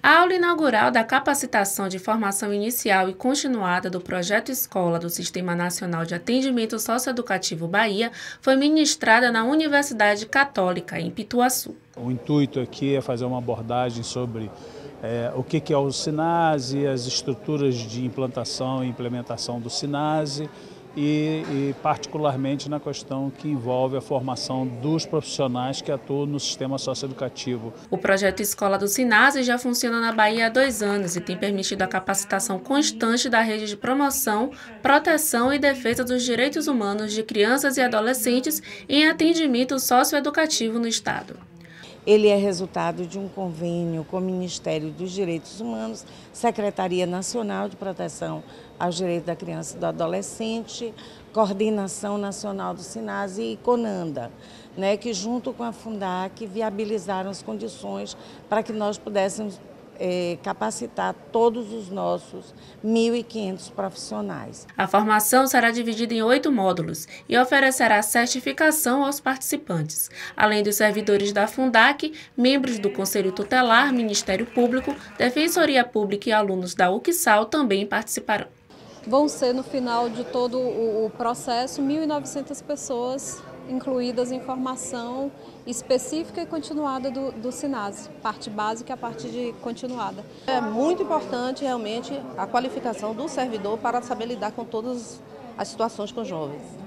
A aula inaugural da capacitação de formação inicial e continuada do Projeto Escola do Sistema Nacional de Atendimento Socioeducativo Bahia foi ministrada na Universidade Católica, em Pituaçu. O intuito aqui é fazer uma abordagem sobre o que é o SINASE, as estruturas de implantação e implementação do SINASE e particularmente na questão que envolve a formação dos profissionais que atuam no sistema socioeducativo. O projeto Escola do SINASE já funciona na Bahia há 2 anos e tem permitido a capacitação constante da rede de promoção, proteção e defesa dos direitos humanos de crianças e adolescentes em atendimento socioeducativo no Estado. Ele é resultado de um convênio com o Ministério dos Direitos Humanos, Secretaria Nacional de Proteção aos Direitos da Criança e do Adolescente, Coordenação Nacional do SINASE e CONANDA, que junto com a Fundac viabilizaram as condições para que nós pudéssemos capacitar todos os nossos 1.500 profissionais. A formação será dividida em 8 módulos e oferecerá certificação aos participantes. Além dos servidores da Fundac, membros do Conselho Tutelar, Ministério Público, Defensoria Pública e alunos da UCSAL também participarão. Vão ser, no final de todo o processo, 1.900 pessoas incluídas em formação específica e continuada do SINASE, parte básica e a parte de continuada. É muito importante realmente a qualificação do servidor para saber lidar com todas as situações com jovens.